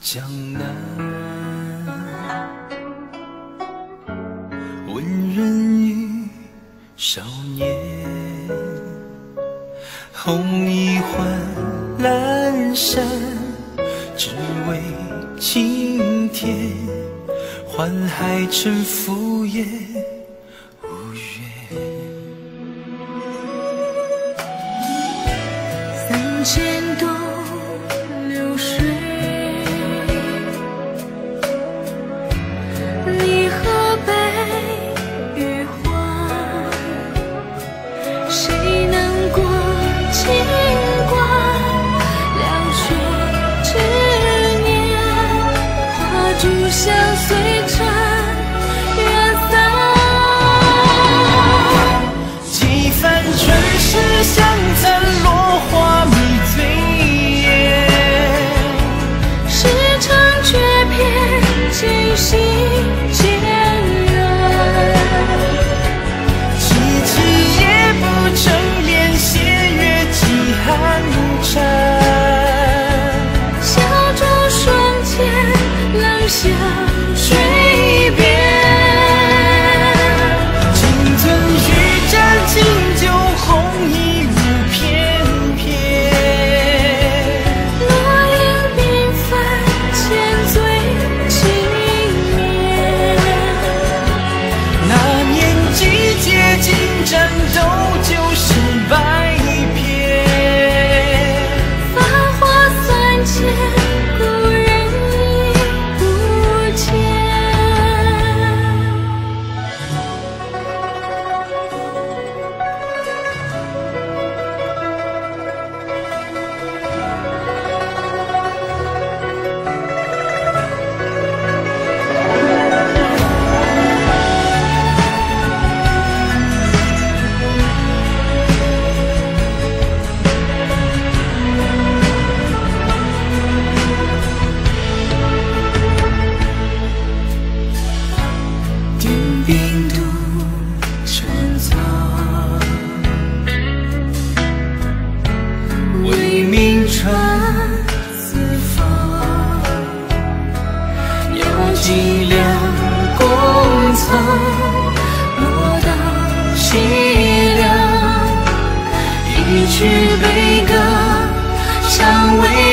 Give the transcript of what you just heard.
江南，问人语少年，红衣换阑珊，只为青天，宦海沉浮也无缘。 3000多流水，你河北与花，谁能过清关？两袖执念，花烛香随尘远散。 几番春世香残，落花迷醉眼。 时常却偏尽心渐远。 凄凄也不成帘，斜月几寒蝉。 小烛双肩，冷笑水边。 金樽玉盏清酒，红衣舞翩翩。 落英缤纷，千醉轻眠。 那年季节尽战斗，就是百篇。 繁华3000，故人已不见。 点兵渡陈仓，为民传四方。有几两公曹，落到凄凉。一曲悲歌，尚未